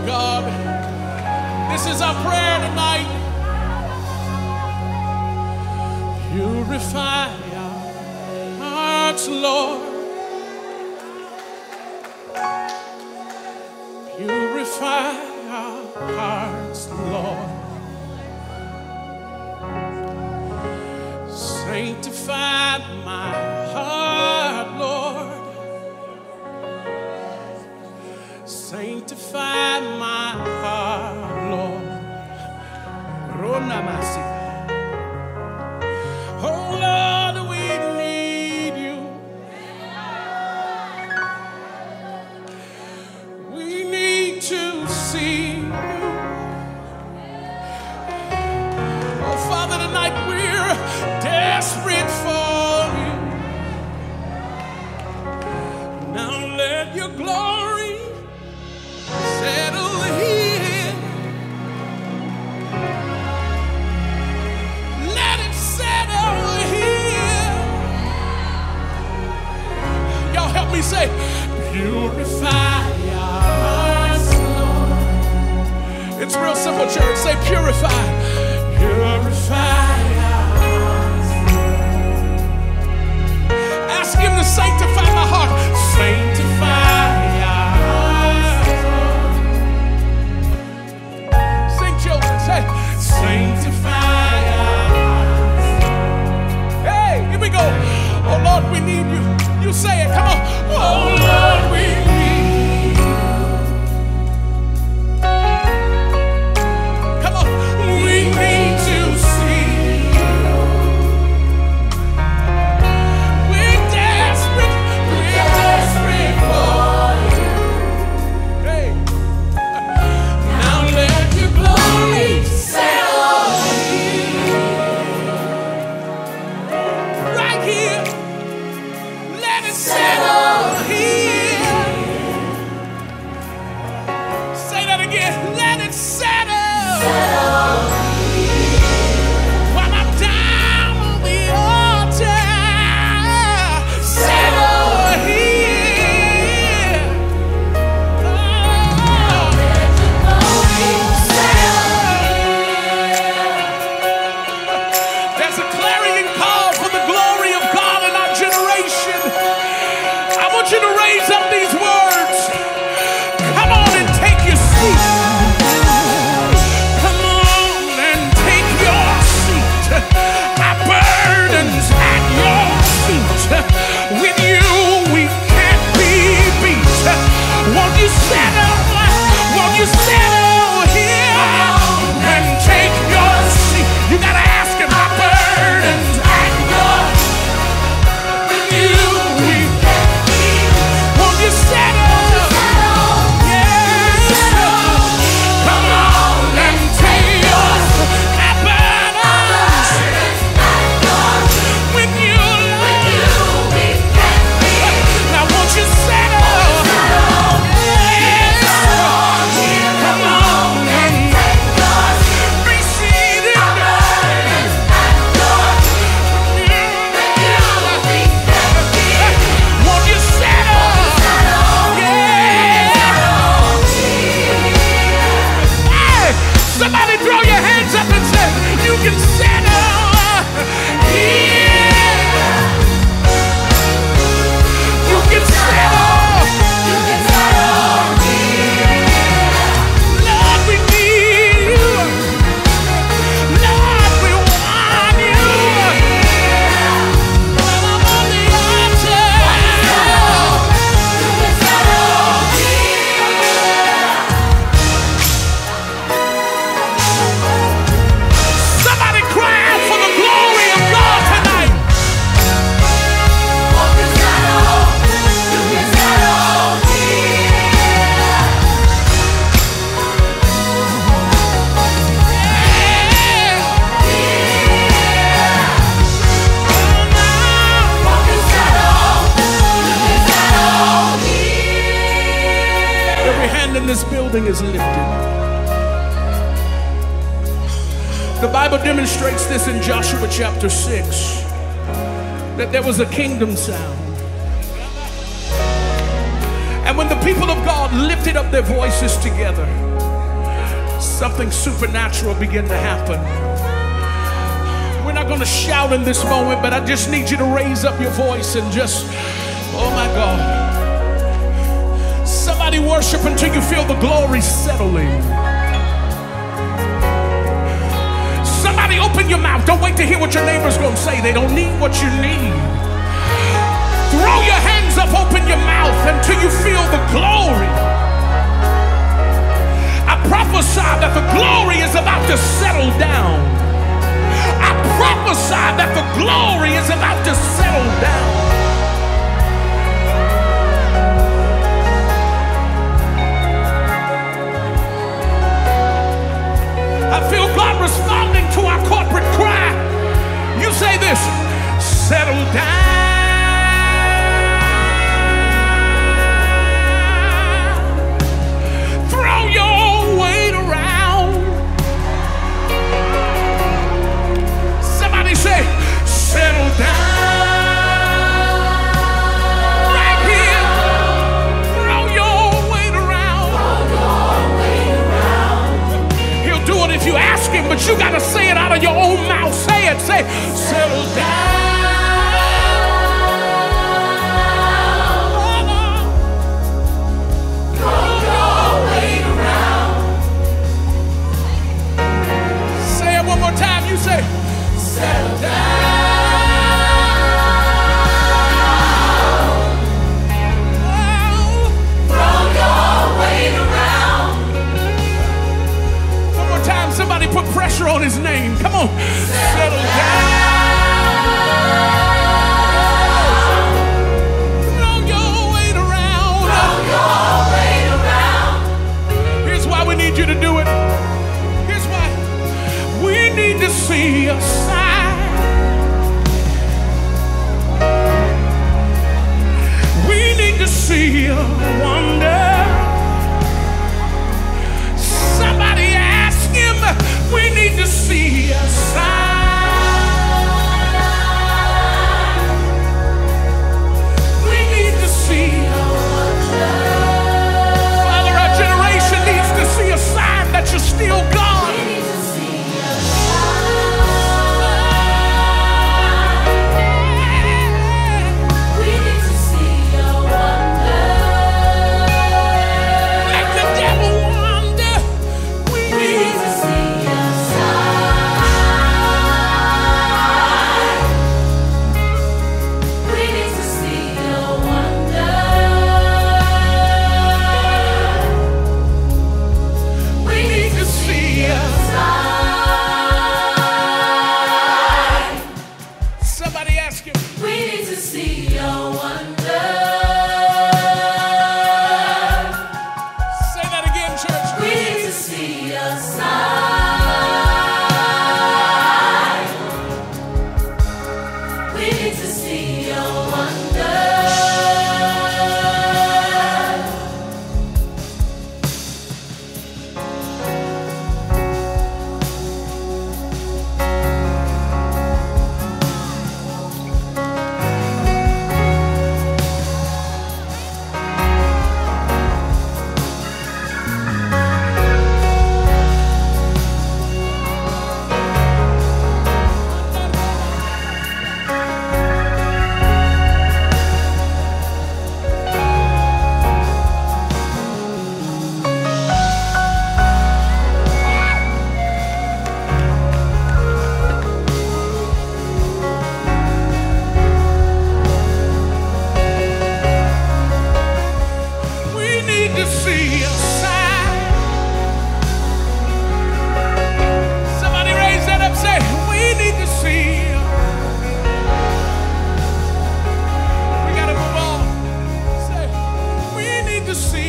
God, this is our prayer tonight. Purify our hearts, Lord. Purify our hearts, Lord. Sanctify my heart, Lord. Sanctify my heart, Lord. Oh Lord, we need you. We need to see you. Oh Father, tonight we're desperate for you. Now let your glory settle here. Let it settle here. Y'all help me say, purify our hearts, Lord. It's real simple, church. Say purify. Purify our hearts. Ask him to sanctify my heart. Sanctify our hearts. Sing, children. Say, sanctify our hearts. Hey, here we go. Oh Lord, we need you. You say it. Come on. Oh Lord, we need you. Come on. We need to see you. We're desperate. We're desperate for you. Hey. Now let your glory settle right here. Let it settle here. Say that again. Let it settle. While I'm down on the altar. Settle here. There's a clarion call for the glory of God in our generation. I want you to raise up these words. Come on and take your seat. Come on and take your seat. Our burdens at your feet. With you we can't be beat. Won't you settle? Won't you settle here and take your seat? You gotta ask him. Our burdens at your feet. With you we can't be beat. Won't you settle? Yes. Come on and take your our burdens. With you, Lord. Now won't you settle? Yes. Come on and receive it. Won't you settle? Yeah. Hey, somebody throw your hands up and say, you can settle here. You can settle. You can settle here. Lord, we need you. Lord, we want you. When I'm on the altar. You can settle here. Somebody cry out for the glory of God tonight. Every hand in this building is lifted. The Bible demonstrates this in Joshua chapter 6, that there was a kingdom sound. And And when the people of God lifted up their voices together, something supernatural began to happen. We're not going to shout in this moment, but I just need you to raise up your voice and just, oh my God. Somebody worship until you feel the glory settling. Somebody open your mouth. Don't wait to hear what your neighbor's going to say. They don't need what you need. Throw your hands up, open your mouth until you feel the glory. I prophesy that the glory is about to settle down. I prophesy that the glory is about to settle down. I feel God responding to our corporate cry. You say this, settle down. Throw your weight around. Somebody say, settle down. Right here. Throw your weight around. He'll do it if you ask him, but you got to say it out of your own mouth. Say it. Say, settle down. One more time, you say, settle down. Throw your weight around. One more time, somebody put pressure on his name. Come on, settle down. Throw your weight around. Throw your weight around. Here's why we need you to do it. We need to see a sign. We need to see a wonder. Somebody ask him. We need to see a sign. We need to see a wonder. Father, our generation needs to see a sign that you're still God. See